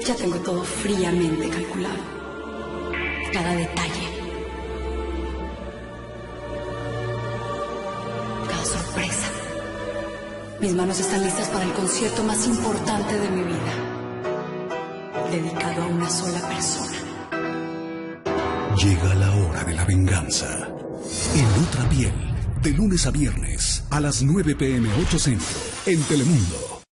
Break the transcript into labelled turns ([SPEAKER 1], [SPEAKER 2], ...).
[SPEAKER 1] Ya tengo todo fríamente calculado. Cada detalle. Cada sorpresa. Mis manos están listas para el concierto más importante de mi vida. Dedicado a una sola persona.
[SPEAKER 2] Llega la hora de la venganza. En Otra Piel, de lunes a viernes, a las 9 p.m. 8 Centro, en Telemundo.